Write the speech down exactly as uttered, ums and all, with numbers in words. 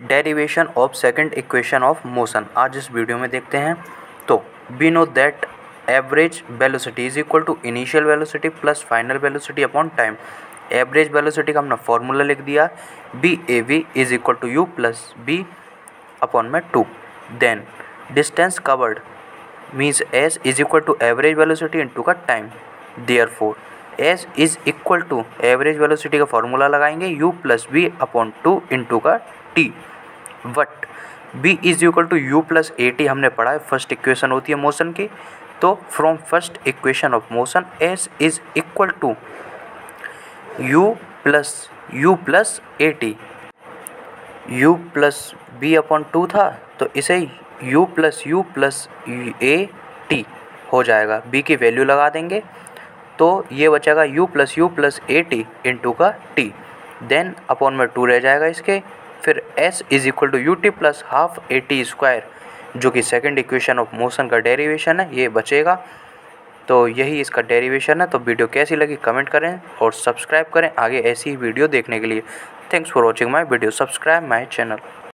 Derivation of second equation of motion आज इस video में देखते हैं। तो we know that average velocity is equal to initial velocity plus final velocity upon time. Average velocity का हमने फॉर्मूला लिख दिया, v a v is equal to u plus v upon में two. Then distance covered means s is equal to average velocity into का time. Therefore s is equal to average velocity का formula लगाएंगे you plus v upon two into का t. What v is equal to u plus a t हमने पढ़ा है, first equation होती है motion की। तो from first equation of motion s is equal to u plus u plus a t. U plus v upon two था तो इसे u plus u plus a t हो जाएगा, बी की वैल्यू लगा देंगे तो ये बचेगा u plus u plus a t into का t। देन अपॉन में टू रह जाएगा इसके, फिर s is equal to u t plus half a t square जो कि सेकंड इक्वेशन ऑफ मोशन का डेरिवेशन है, ये बचेगा। तो यही इसका डेरिवेशन है। तो वीडियो कैसी लगी कमेंट करें और सब्सक्राइब करें आगे ऐसी ही वीडियो देखने के लिए। Thanks for watching my video, subscribe my channel.